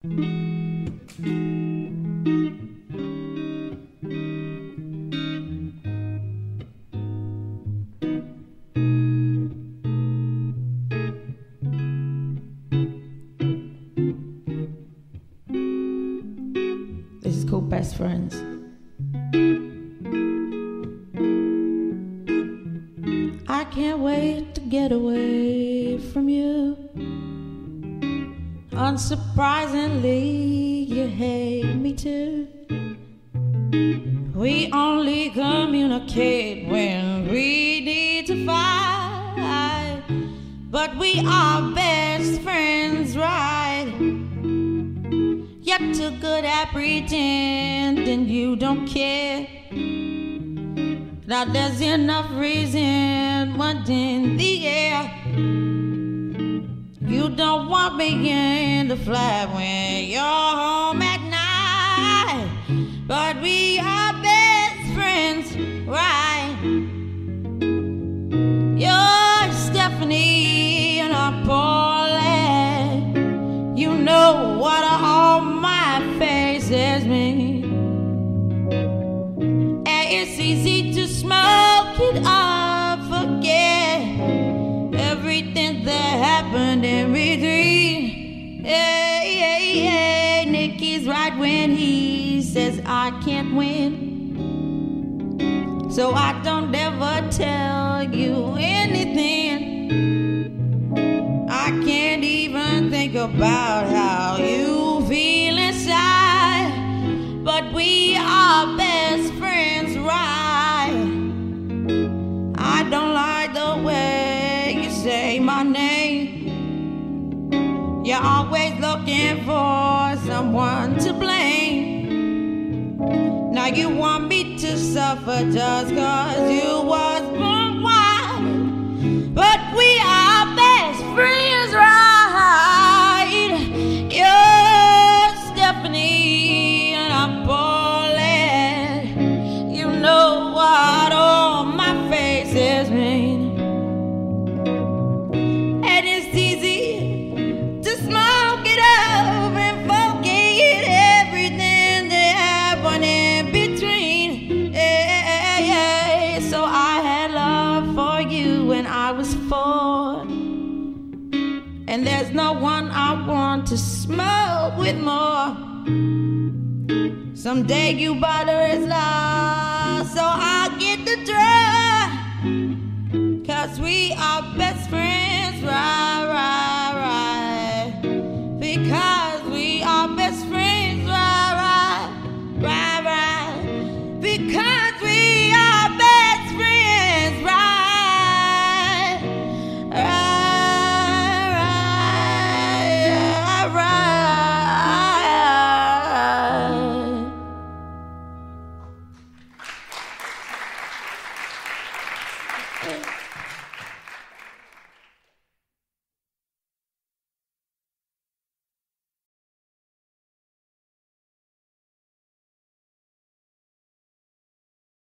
This is called Best Friends. I can't wait to get away from you. Unsurprisingly, you hate me too. We only communicate when we need to fight, but we are best friends, right? You're too good at pretending you don't care. Now there's enough reason, one in the air. You don't want me in the flat when you're home at night, but we are best friends, right? You're Stephanie and I'm Pauline. You know what all my faces mean. And it's easy to smoke it up, forget everything that happened in between. Hey, hey, hey, Nicky's right when he says I can't win. So I don't ever tell you anything. I can't even think about how you feel inside, but we are best friends, right? I don't like the way you say my name. You're always looking for someone to blame. Now you want me to suffer just cause you was born wild, but we are best friends, right? You're Stephanie and I'm Pauline. You know what all my faces mean. And it's easy to smoke it up and forget everything that happened in between. Yeah, yeah. So I had love for you when I was 4, and there's no one I want to smoke with more. Someday you butter is lost, so I'll get the drug, cause we are best friends, right, right.